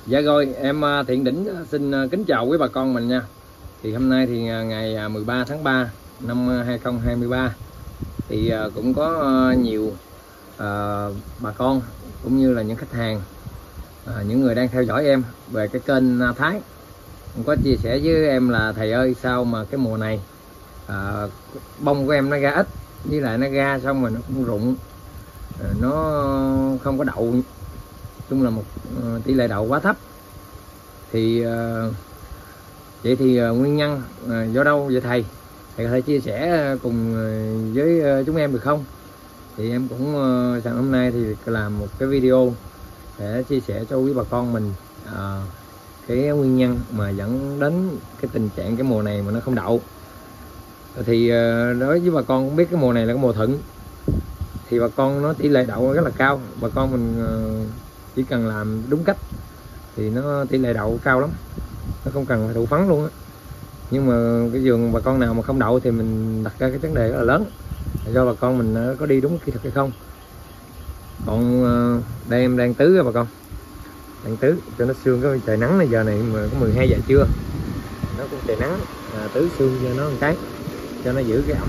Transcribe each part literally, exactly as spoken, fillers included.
Dạ rồi, em Thiện Đỉnh xin kính chào quý bà con mình nha. Thì hôm nay thì ngày mười ba tháng ba năm hai không hai ba thì cũng có nhiều à, bà con cũng như là những khách hàng, à, những người đang theo dõi em về cái kênh Thái cũng có chia sẻ với em là thầy ơi, sao mà cái mùa này à, bông của em nó ra ít, với lại nó ra xong rồi nó cũng rụng, nó không có đậu, chung là một tỷ lệ đậu quá thấp. Thì uh, vậy thì uh, nguyên nhân uh, do đâu vậy thầy? Thầy có thể chia sẻ cùng uh, với uh, chúng em được không? Thì em cũng uh, sáng hôm nay thì làm một cái video để chia sẻ cho quý bà con mình uh, cái nguyên nhân mà dẫn đến cái tình trạng cái mùa này mà nó không đậu. Thì uh, đối với bà con cũng biết cái mùa này là cái mùa thuận, thì bà con nó tỷ lệ đậu rất là cao. Bà con mình uh, chỉ cần làm đúng cách thì nó tỷ lệ đậu cao lắm, nó không cần phải thụ phấn luôn á. Nhưng mà cái vườn bà con nào mà không đậu thì mình đặt ra cái vấn đề rất là lớn, là do bà con mình có đi đúng kỹ thuật hay không. Còn đây em đang tứ bà con, đang tứ cho nó sương. Cái trời nắng này, giờ này mà có mười hai giờ trưa nó cũng trời nắng, à, tứ sương cho nó một cái cho nó giữ cái ẩm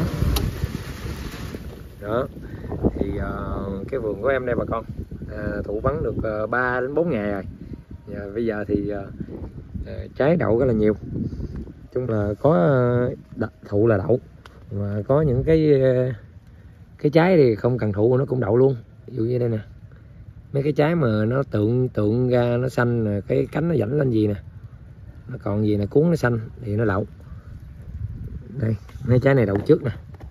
đó. Thì uh, cái vườn của em đây bà con à, thụ phấn được uh, ba đến bốn ngày rồi. Và bây giờ thì uh, trái đậu rất là nhiều, chung là có uh, thụ là đậu, mà có những cái uh, cái trái thì không cần thụ nó cũng đậu luôn. Ví dụ như đây nè, mấy cái trái mà nó tượng tượng ra nó xanh, cái cánh nó dẫn lên gì nè, nó còn gì nè cuốn nó xanh thì nó đậu. Đây mấy trái này đậu trước nè,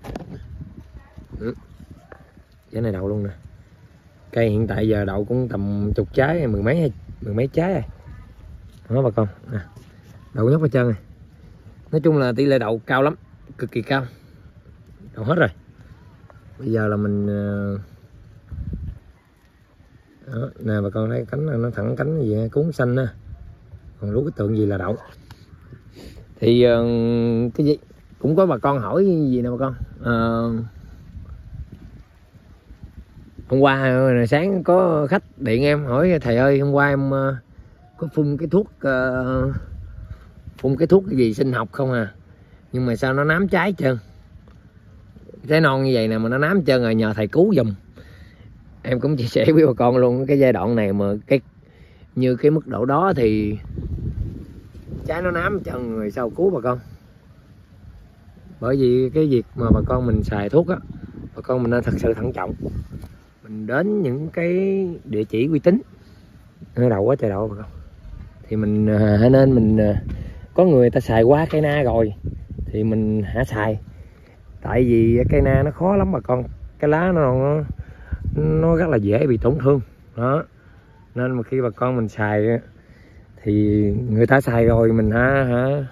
ừ. Trái này đậu luôn nè. Cây hiện tại giờ đậu cũng tầm chục trái, mười mấy mười mấy trái rồi đó bà con nè, đậu nhóc hết trơn này. Nói chung là tỷ lệ đậu cao lắm, cực kỳ cao, đậu hết rồi. Bây giờ là mình đó, nè bà con thấy cánh nó thẳng cánh gì cuốn xanh á, còn lú cái tượng gì là đậu. Thì cái gì cũng có bà con hỏi gì nè bà con, à, hôm qua sáng có khách điện em hỏi thầy ơi, hôm qua em có phun cái thuốc uh, phun cái thuốc cái gì sinh học không à, nhưng mà sao nó nám trái trơn, trái non như vậy nè mà nó nám trơn rồi, nhờ thầy cứu giùm. Em cũng chia sẻ với bà con luôn, cái giai đoạn này mà cái như cái mức độ đó thì trái nó nám trơn rồi sao cứu bà con. Bởi vì cái việc mà bà con mình xài thuốc á, bà con mình nên thật sự thận trọng, mình đến những cái địa chỉ uy tín. Nó đậu quá trời đậu bà con, thì mình hãy nên mình có người ta xài qua cây na rồi thì mình hãy xài. Tại vì cây na nó khó lắm bà con, cái lá nó nó, nó rất là dễ bị tổn thương đó, nên mà khi bà con mình xài thì người ta xài rồi mình hả hả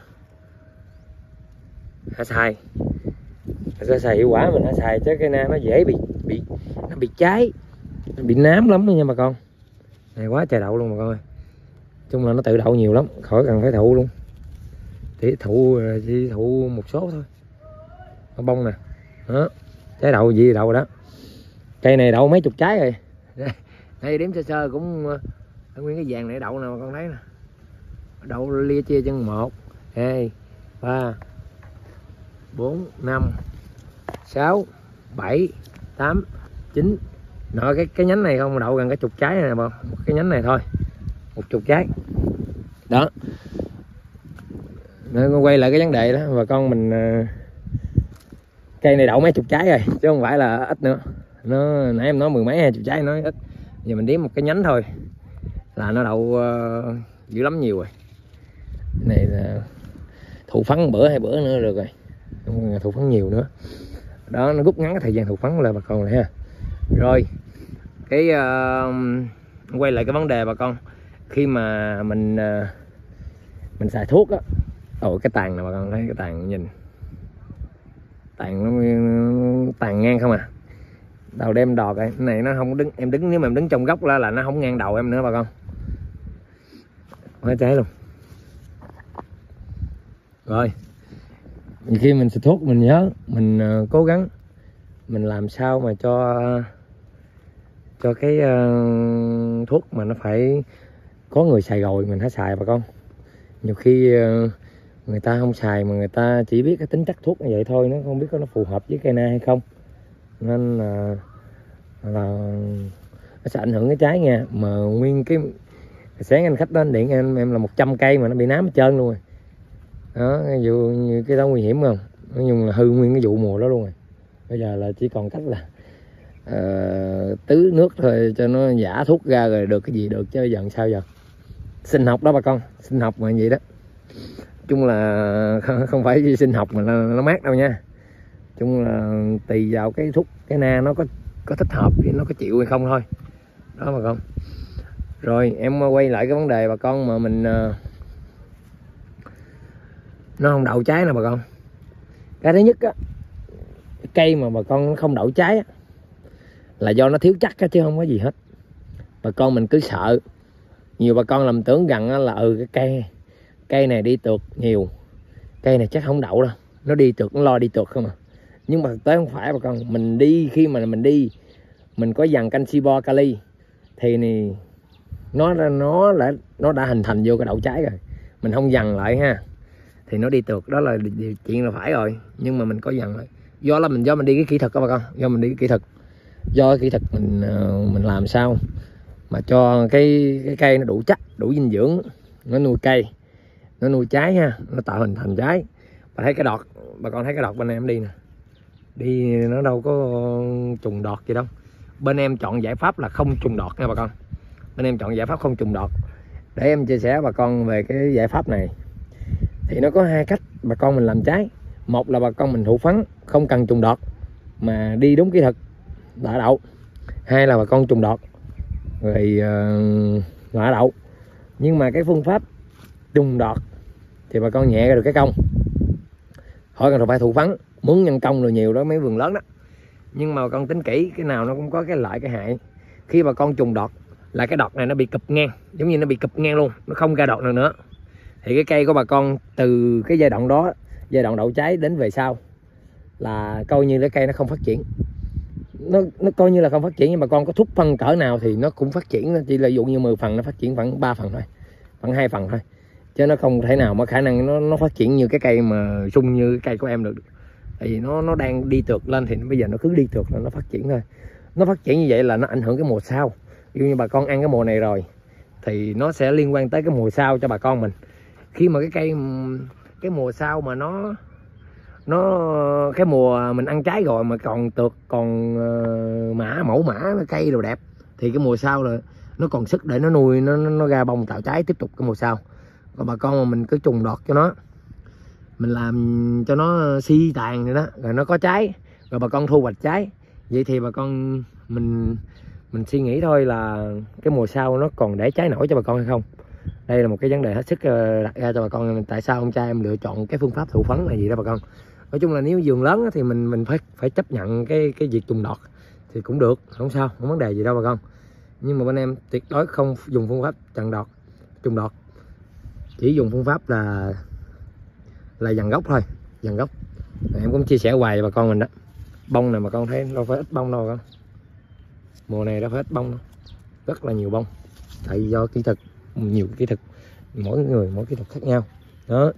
hả xài, người ta xài hiệu quả mình hãy xài, chứ cây na nó dễ bị bị nó bị cháy, nó bị nám lắm nha bà con. Này quá trời đậu luôn bà con ơi, chung là nó tự đậu nhiều lắm, khỏi cần phải thụ luôn, chỉ thụ chỉ thụ một số thôi. Nó bông nè đó, trái đậu gì đậu đó, cây này đậu mấy chục trái rồi. Đây, đây đếm sơ sơ cũng nguyên cái vàng này đậu nè bà con thấy nè, đậu lia chia chân một hai ba bốn năm sáu bảy tám chín. Nội cái cái nhánh này không đậu gần cái chục trái này nè bà, cái nhánh này thôi một chục trái đó. Nên quay lại cái vấn đề đó bà con mình, cây này đậu mấy chục trái rồi chứ không phải là ít nữa. Nó nãy em nói mười mấy hai chục trái nói ít, giờ mình đếm một cái nhánh thôi là nó đậu uh, dữ lắm nhiều rồi. Này là thụ phấn bữa hai bữa nữa được rồi, thụ phấn nhiều nữa đó, nó rút ngắn cái thời gian thụ phấn là bà con này ha. Rồi cái uh, quay lại cái vấn đề bà con, khi mà mình uh, mình xài thuốc á, ôi cái tàn này bà con thấy, cái tàn nhìn tàn nó tàn ngang không à, đầu đem đọt rồi. Cái này nó không đứng, em đứng nếu mà em đứng trong góc là là nó không ngang đầu em nữa bà con, quá trái luôn. Rồi khi mình xịt thuốc mình nhớ mình uh, cố gắng mình làm sao mà cho cho cái uh, thuốc mà nó phải có người xài rồi mình hãy xài bà con. Nhiều khi người ta không xài mà người ta chỉ biết cái tính chất thuốc như vậy thôi, nó không biết có nó phù hợp với cây na hay không, nên là, là nó sẽ ảnh hưởng cái trái nha. Mà nguyên cái sáng anh khách đến điện em em là một trăm cây mà nó bị nám hết trơn luôn rồi đó. Vụ như cái đó nguy hiểm không, nói chung là hư nguyên cái vụ mùa đó luôn rồi. Bây giờ là chỉ còn cách là uh, tưới nước thôi cho nó giả thuốc ra rồi được cái gì được, chứ giờ sao giờ. Sinh học đó bà con, sinh học mà vậy đó. Chung là không phải sinh học mà nó, nó mát đâu nha. Chung là tùy vào cái thuốc cái na nó có có thích hợp thì nó có chịu hay không thôi đó bà con. Rồi em quay lại cái vấn đề bà con mà mình uh, nó không đậu trái nè bà con. Cái thứ nhất á, cây mà bà con không đậu trái á, là do nó thiếu chắc á, chứ không có gì hết. Bà con mình cứ sợ, nhiều bà con lầm tưởng rằng á, là ừ cái cây cây này đi trượt nhiều, cây này chắc không đậu đâu, nó đi trượt nó lo đi trượt không à. Nhưng mà thực tế không phải bà con. Mình đi, khi mà mình đi mình có dàn canxi bo kali thì này, nó nó đã nó đã hình thành vô cái đậu trái rồi. Mình không dằn lại ha thì nó đi trượt, đó là chuyện là phải rồi. Nhưng mà mình có dằn lại, do là mình do mình đi cái kỹ thuật đó bà con, do mình đi cái kỹ thuật, do cái kỹ thuật mình mình làm sao mà cho cái cái cây nó đủ chắc, đủ dinh dưỡng, nó nuôi cây, nó nuôi trái ha, nó tạo hình thành trái. Bà thấy cái đọt, bà con thấy cái đọt bên em đi nè, đi nó đâu có trùng đọt gì đâu. Bên em chọn giải pháp là không trùng đọt nha bà con. Bên em chọn giải pháp không trùng đọt. Để em chia sẻ bà con về cái giải pháp này thì nó có hai cách bà con mình làm trái. Một là bà con mình thụ phấn không cần trùng đọt mà đi đúng kỹ thuật đã đậu. Hai là bà con trùng đọt rồi uh, đã đậu. Nhưng mà cái phương pháp trùng đọt thì bà con nhẹ ra được cái công, khỏi cần phải thụ phấn, muốn nhân công rồi nhiều đó mấy vườn lớn đó. Nhưng mà bà con tính kỹ, cái nào nó cũng có cái lợi cái hại. Khi bà con trùng đọt là cái đọt này nó bị cụp ngang, giống như nó bị cụp ngang luôn, nó không ra đọt nào nữa. Thì cái cây của bà con từ cái giai đoạn đó, giai đoạn đậu trái đến về sau là coi như cái cây nó không phát triển. Nó, nó coi như là không phát triển, nhưng bà con có thúc phân cỡ nào thì nó cũng phát triển. Chỉ là dụ như mười phần nó phát triển khoảng ba phần thôi, khoảng hai phần thôi, chứ nó không thể nào mà khả năng nó, nó phát triển như cái cây mà sung như cái cây của em được. Tại vì nó nó đang đi trượt lên thì bây giờ nó cứ đi trượt là nó phát triển thôi. Nó phát triển như vậy là nó ảnh hưởng cái mùa sau. Ví dụ như bà con ăn cái mùa này rồi thì nó sẽ liên quan tới cái mùa sau cho bà con mình. Khi mà cái cây cái mùa sau mà nó nó cái mùa mình ăn trái rồi mà còn trượt, còn uh, mã mẫu mã nó cây đồ đẹp thì cái mùa sau là nó còn sức để nó nuôi, nó nó ra bông tạo trái tiếp tục cái mùa sau. Còn bà con mà mình cứ trùng đọt cho nó, mình làm cho nó si tàn rồi đó, rồi nó có trái, rồi bà con thu hoạch trái, vậy thì bà con mình mình suy nghĩ thôi là cái mùa sau nó còn để trái nổi cho bà con hay không. Đây là một cái vấn đề hết sức đặt ra cho bà con. Tại sao ông cha em lựa chọn cái phương pháp thụ phấn là gì đó bà con. Nói chung là nếu vườn lớn thì mình mình phải phải chấp nhận cái cái việc trùng đọt thì cũng được, không sao, không vấn đề gì đâu bà con. Nhưng mà bên em tuyệt đối không dùng phương pháp chặn đọt, trùng đọt, chỉ dùng phương pháp là là dằn gốc thôi, dằn gốc. Em cũng chia sẻ hoài với bà con mình đó. Bông này bà con thấy đâu phải ít bông đâu con, mùa này đâu phải ít bông đâu, rất là nhiều bông. Tại vì do kỹ thuật, nhiều kỹ thuật, mỗi người mỗi kỹ thuật khác nhau đó.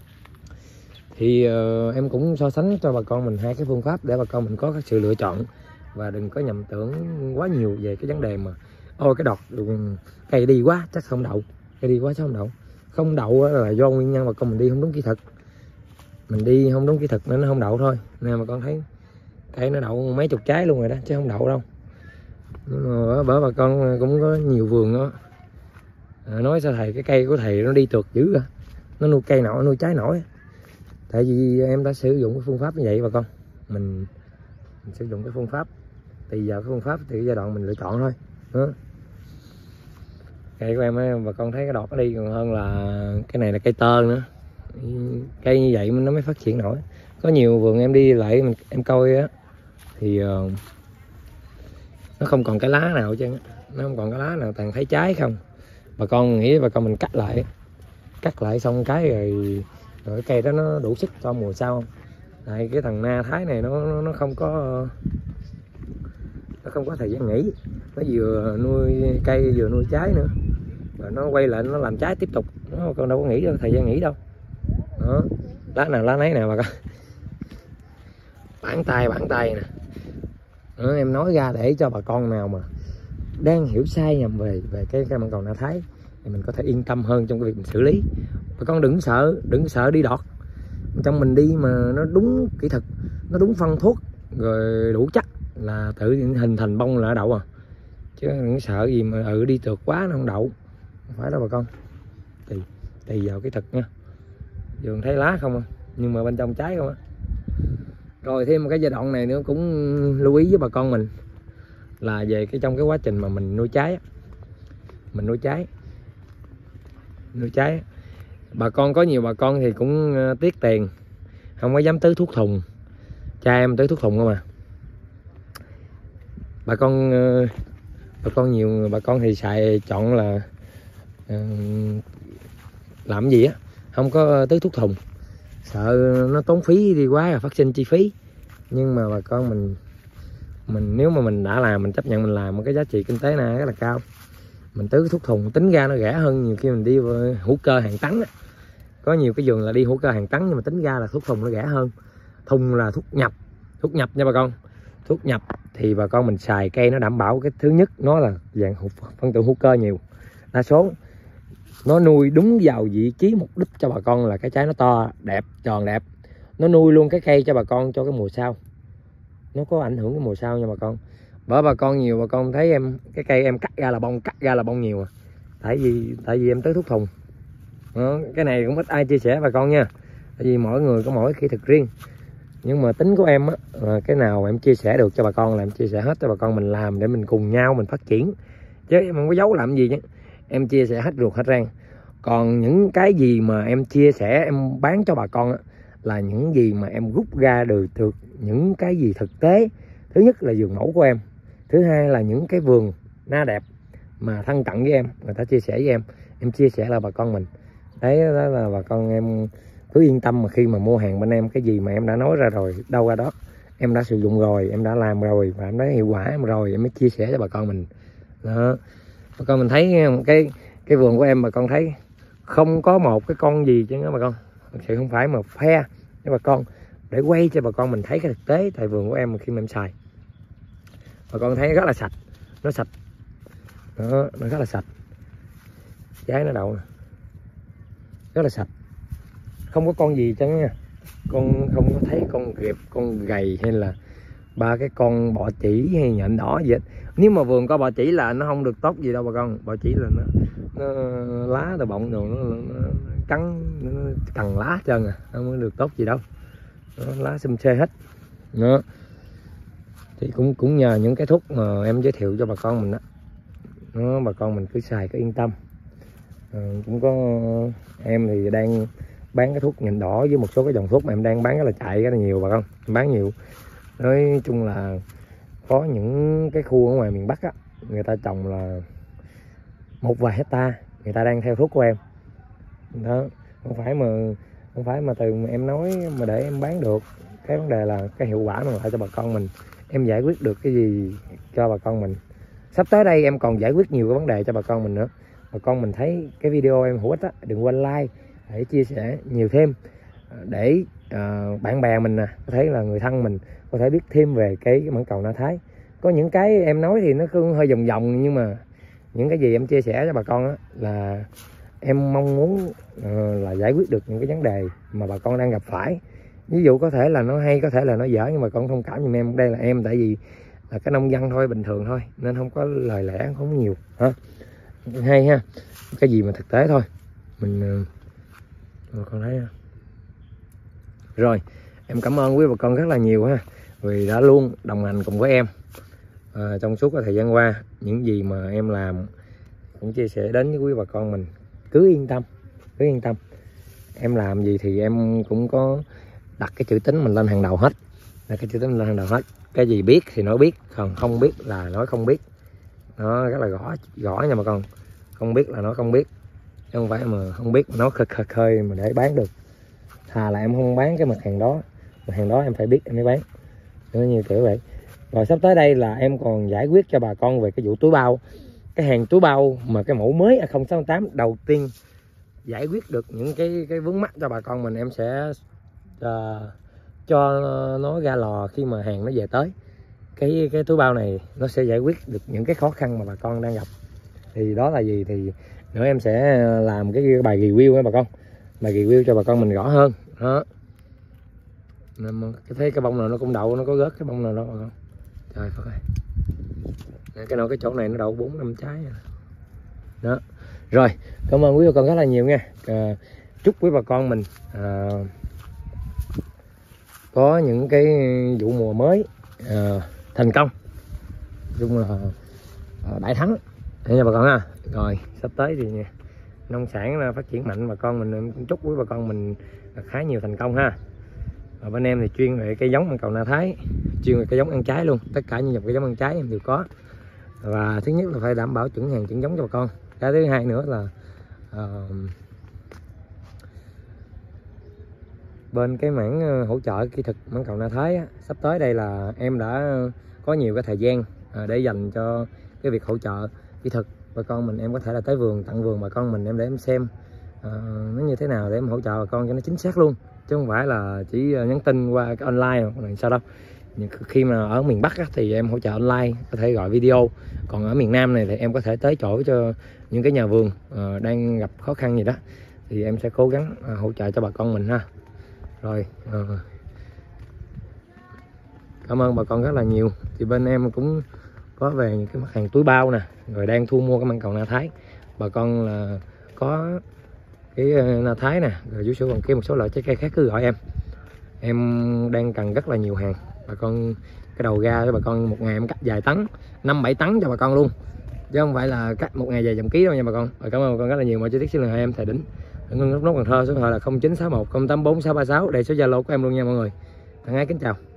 Thì uh, em cũng so sánh cho bà con mình hai cái phương pháp để bà con mình có cái sự lựa chọn, và đừng có nhầm tưởng quá nhiều về cái vấn đề mà ôi cái đọt cây đi quá chắc không đậu, cây đi quá chắc không đậu. Không đậu là do nguyên nhân bà con mình đi không đúng kỹ thuật, mình đi không đúng kỹ thuật nên nó không đậu thôi. Nè bà con thấy cây nó đậu mấy chục trái luôn rồi đó, chứ không đậu đâu. Nhưng mà bởi bà con cũng có nhiều vườn đó à, nói sao thầy cái cây của thầy nó đi trượt dữ à, nó nuôi cây nổi, nuôi trái nổi. Tại vì em đã sử dụng cái phương pháp như vậy bà con, mình, mình sử dụng cái phương pháp tùy vào cái phương pháp thì giai đoạn mình lựa chọn thôi đó. Cây của em ấy, bà con thấy cái đọt nó đi còn hơn là cái này là cây tơ nữa. Cây như vậy nó mới phát triển nổi. Có nhiều vườn em đi lại mình, em coi á thì uh, nó không còn cái lá nào chứ, nó không còn cái lá nào, toàn thấy trái không. Bà con nghĩ bà con mình cắt lại, cắt lại xong cái rồi rồi cái cây đó nó đủ sức cho mùa sau không? Tại cái thằng na thái này nó nó không có nó không có thời gian nghỉ, nó vừa nuôi cây vừa nuôi trái nữa, rồi nó quay lại nó làm trái tiếp tục. Nó bà con đâu có nghỉ đâu, thời gian nghỉ đâu. Đó, lá nào lá nấy nè bà con. Bản tay bản tay nè. Đó, em nói ra để cho bà con nào mà đang hiểu sai nhầm về về cái cây măng cầu Na Thái thì mình có thể yên tâm hơn trong cái việc mình xử lý. Bà con đừng sợ, đừng sợ đi đọt. Trong mình đi mà nó đúng kỹ thuật, nó đúng phân thuốc rồi đủ chắc là tự hình thành bông là đậu à. Chứ đừng sợ gì mà ừ đi trượt quá nó không đậu. Không phải đâu bà con. Tùy tùy vào cái thực nha. Vườn thấy lá không à, nhưng mà bên trong trái không á. Rồi thêm một cái giai đoạn này nữa cũng lưu ý với bà con mình là về cái trong cái quá trình mà mình nuôi trái, mình nuôi trái, nuôi trái, bà con có nhiều bà con thì cũng tiếc tiền, không có dám tưới thuốc thùng. Cha em tưới thuốc thùng không à. Bà con, bà con nhiều bà con thì xài chọn là làm gì á, không có tưới thuốc thùng, sợ nó tốn phí đi quá, phát sinh chi phí. Nhưng mà bà con mình mình nếu mà mình đã làm, mình chấp nhận mình làm, một cái giá trị kinh tế này rất là cao. Mình tưới thuốc thùng tính ra nó rẻ hơn nhiều khi mình đi hữu cơ hàng tấn á. Có nhiều cái vườn là đi hữu cơ hàng tấn nhưng mà tính ra là thuốc thùng nó rẻ hơn. Thùng là thuốc nhập, thuốc nhập nha bà con. Thuốc nhập thì bà con mình xài cây nó đảm bảo cái thứ nhất nó là dạng phân tử hữu cơ nhiều. Đa số nó nuôi đúng vào vị trí mục đích cho bà con là cái trái nó to đẹp, tròn đẹp. Nó nuôi luôn cái cây cho bà con cho cái mùa sau. Nó có ảnh hưởng cái mùa sau nha bà con. Bởi bà con nhiều bà con thấy em cái cây em cắt ra là bông, cắt ra là bông nhiều à. Tại vì tại vì em tưới thuốc thùng. Đó, cái này cũng ít ai chia sẻ bà con nha. Tại vì mỗi người có mỗi kỹ thuật riêng. Nhưng mà tính của em á, cái nào em chia sẻ được cho bà con là em chia sẻ hết cho bà con mình làm để mình cùng nhau mình phát triển. Chứ em không có giấu làm gì chứ. Em chia sẻ hết ruột hết rang. Còn những cái gì mà em chia sẻ em bán cho bà con á, là những gì mà em rút ra được được những cái gì thực tế. Thứ nhất là vườn mẫu của em, thứ hai là những cái vườn na đẹp mà thân cận với em, người ta chia sẻ với em, em chia sẻ là bà con mình. Đấy, đó là bà con em cứ yên tâm mà khi mà mua hàng bên em, cái gì mà em đã nói ra rồi, đâu ra đó, em đã sử dụng rồi, em đã làm rồi và em thấy hiệu quả em rồi, em mới chia sẻ cho bà con mình. Đó, bà con mình thấy cái cái vườn của em bà con thấy không có một cái con gì chứ đó bà con. Thực sự không phải mà phe với bà con để quay cho bà con mình thấy cái thực tế tại vườn của em khi mà em xài. Bà con thấy rất là sạch, nó sạch. Đó, nó rất là sạch. Trái nó đậu rất là sạch. Không có con gì chứ nha. Con không có thấy con ghẹp, con gầy hay là ba cái con bọ chỉ hay nhện đỏ gì hết. Nếu mà vườn có bọ chỉ là nó không được tốt gì đâu bà con. Bọ chỉ là nó, nó lá từ bọng rồi nó, nó cắn, nó cằn lá hết trơn à, không có được tốt gì đâu. Đó, lá xum xê hết. Đó. Thì cũng cũng nhờ những cái thuốc mà em giới thiệu cho bà con mình đó. Đó, bà con mình cứ xài cứ yên tâm. À, cũng có em thì đang bán cái thuốc nhện đỏ với một số cái dòng thuốc mà em đang bán rất là chạy rất là nhiều bà con, em bán nhiều. Nói chung là có những cái khu ở ngoài miền Bắc á, người ta trồng là một vài hecta, người ta đang theo thuốc của em. Đó, không phải mà không phải mà từ mà em nói mà để em bán được. Cái vấn đề là cái hiệu quả mang lại cho bà con mình, em giải quyết được cái gì cho bà con mình. Sắp tới đây em còn giải quyết nhiều cái vấn đề cho bà con mình nữa. Bà con mình thấy cái video em hữu ích á, đừng quên like để chia sẻ nhiều thêm, để uh, bạn bè mình nè, có thể là người thân mình có thể biết thêm về cái, cái mãng cầu Na Thái. Có những cái em nói thì nó cứ hơi vòng vòng, nhưng mà những cái gì em chia sẻ cho bà con á là em mong muốn uh, là giải quyết được những cái vấn đề mà bà con đang gặp phải. Ví dụ có thể là nó hay, có thể là nó dở, nhưng mà con thông cảm giùm em. Đây là em tại vì là cái nông dân thôi, bình thường thôi, nên không có lời lẽ không nhiều hả. Hay ha, cái gì mà thực tế thôi mình uh, con thấy ha. Rồi em cảm ơn quý bà con rất là nhiều ha, vì đã luôn đồng hành cùng với em à, trong suốt cái thời gian qua. Những gì mà em làm cũng chia sẻ đến với quý bà con mình. Cứ yên tâm, cứ yên tâm. Em làm gì thì em cũng có đặt cái chữ tín mình lên hàng đầu hết. Đặt cái chữ tín mình lên hàng đầu hết. Cái gì biết thì nói biết, còn không biết là nói không biết. Nó rất là rõ, rõ nha bà con. Không biết là nói không biết, chứ không phải mà không biết mà nói khơi khơi khơi mà để bán được. Thà là em không bán cái mặt hàng đó, mặt hàng đó em phải biết em mới bán. Nó như kiểu vậy. Rồi sắp tới đây là em còn giải quyết cho bà con về cái vụ túi bao. cái hàng túi bao mà cái mẫu mới A không sáu tám đầu tiên giải quyết được những cái cái vướng mắt cho bà con mình, em sẽ uh, cho nó ra lò khi mà hàng nó về tới. Cái cái túi bao này nó sẽ giải quyết được những cái khó khăn mà bà con đang gặp. Thì đó là gì thì nữa em sẽ làm cái bài review với bà con, bài review cho bà con mình rõ hơn đó. Cái thấy cái bông nào nó cũng đậu, nó có rớt cái bông nào đó bà con. Trời Phật ơi, cái nào cái chỗ này nó đậu bốn năm trái đó. Rồi, cảm ơn quý bà con rất là nhiều nha. À, chúc quý bà con mình à, có những cái vụ mùa mới à, thành công, chung là à, đại thắng nha bà con ha. Rồi sắp tới thì nông sản phát triển mạnh, bà con mình em chúc quý bà con mình khá nhiều thành công ha. Và bên em thì chuyên về cây giống măng cầu Na Thái, chuyên về cây giống ăn trái luôn, tất cả những dòng cây giống ăn trái em đều có. Và thứ nhất là phải đảm bảo chuẩn hàng chuẩn giống cho bà con. Cái thứ hai nữa là uh, bên cái mảng hỗ trợ kỹ thuật măng cầu Na Thái á, sắp tới đây là em đã có nhiều cái thời gian uh, để dành cho cái việc hỗ trợ kỹ thuật bà con mình. Em có thể là tới vườn, tặng vườn bà con mình em để em xem uh, nó như thế nào để em hỗ trợ bà con cho nó chính xác luôn, chứ không phải là chỉ nhắn tin qua cái online hoặc là sao đâu. Khi mà ở miền Bắc á, thì em hỗ trợ online, có thể gọi video. Còn ở miền Nam này thì em có thể tới chỗ cho những cái nhà vườn uh, đang gặp khó khăn gì đó, thì em sẽ cố gắng uh, hỗ trợ cho bà con mình ha. Rồi uh, cảm ơn bà con rất là nhiều. Thì bên em cũng có về những cái mặt hàng túi bao nè, rồi đang thu mua cái măng cầu Na Thái. Bà con là có cái uh, Na Thái nè, rồi vú sữa còn kia một số loại trái cây khác cứ gọi em. Em đang cần rất là nhiều hàng bà con. Cái đầu ra cho bà con một ngày em cắt vài tấn, năm bảy tấn cho bà con luôn, chứ không phải là cắt một ngày vài trăm ký đâu nha bà con. Rồi cảm ơn bà con rất là nhiều. Mọi chi tiết xin là em Thầy Đỉnh, Ngân Nút Cần Thơ, số điện thoại là không chín sáu một không tám bốn sáu ba sáu, đây số Zalo của em luôn nha mọi người. Thân ái kính chào.